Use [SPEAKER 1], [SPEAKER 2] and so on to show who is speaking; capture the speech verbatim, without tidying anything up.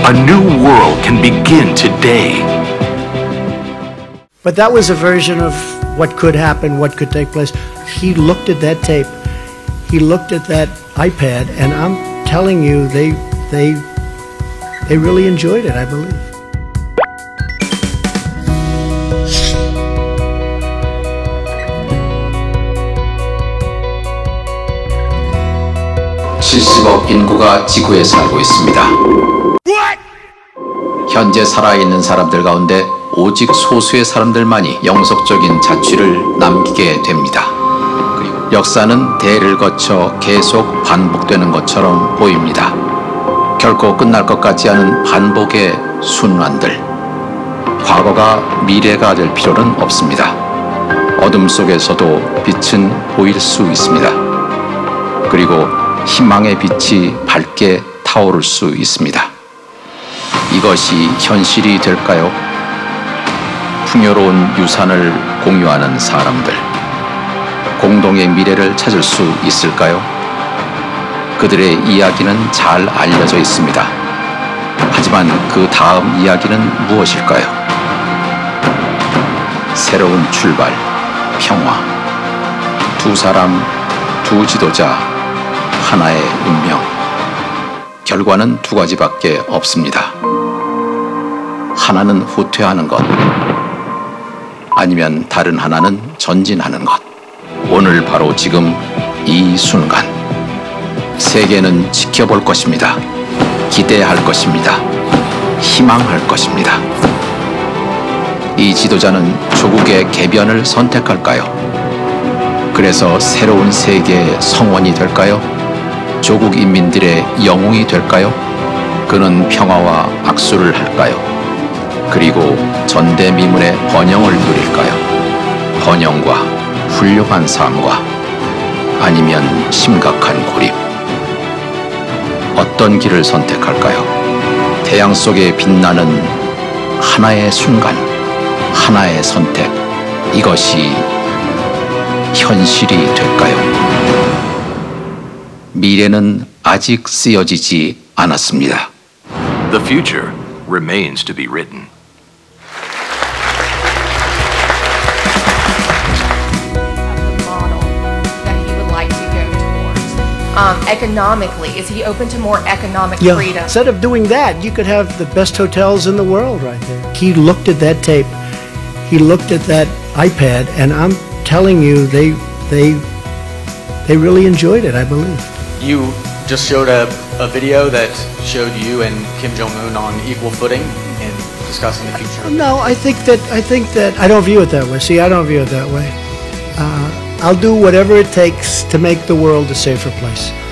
[SPEAKER 1] A new world can begin today.
[SPEAKER 2] But that was a version of what could happen, what could take place. He looked at that tape, he looked at that iPad, and I'm telling you, they, they, they really enjoyed it, I believe.
[SPEAKER 3] 칠십억 인구가 지구에 살고 있습니다. 현재 살아있는 사람들 가운데 오직 소수의 사람들만이 영속적인 자취를 남기게 됩니다. 그리고 역사는 대를 거쳐 계속 반복되는 것처럼 보입니다. 결코 끝날 것 같지 않은 반복의 순환들. 과거가 미래가 될 필요는 없습니다. 어둠 속에서도 빛은 보일 수 있습니다. 그리고 희망의 빛이 밝게 타오를 수 있습니다. 이것이 현실이 될까요? 풍요로운 유산을 공유하는 사람들, 공동의 미래를 찾을 수 있을까요? 그들의 이야기는 잘 알려져 있습니다. 하지만 그 다음 이야기는 무엇일까요? 새로운 출발, 평화, 두 사람, 두 지도자, 하나의 운명. 결과는 두 가지밖에 없습니다. 하나는 후퇴하는 것, 아니면 다른 하나는 전진하는 것. 오늘 바로 지금 이 순간 세계는 지켜볼 것입니다. 기대할 것입니다. 희망할 것입니다. 이 지도자는 조국의 개변을 선택할까요? 그래서 새로운 세계의 성원이 될까요? 조국 인민들의 영웅이 될까요? 그는 평화와 악수를 할까요? 그리고 전대미문의 번영을 누릴까요? 번영과 훌륭한 삶과 아니면 심각한 고립. 어떤 길을 선택할까요? 태양 속에 빛나는 하나의 순간, 하나의 선택. 이것이 현실이 될까요? 미래는 아직 쓰여지지 않았습니다.
[SPEAKER 1] The future remains to be written.
[SPEAKER 4] Um, economically, is he open to more economic
[SPEAKER 2] yeah.
[SPEAKER 4] freedom?
[SPEAKER 2] Instead of doing that, you could have the best hotels in the world right there. He looked at that tape, he looked at that iPad, and I'm telling you, they, they, they really enjoyed it, I believe.
[SPEAKER 5] You just showed a, a video that showed you and Kim Jong-un on equal footing in discussing the future.
[SPEAKER 2] No, I think that I think that I don't view it that way. See, I don't view it that way. Uh, I'll do whatever it takes to make the world a safer place.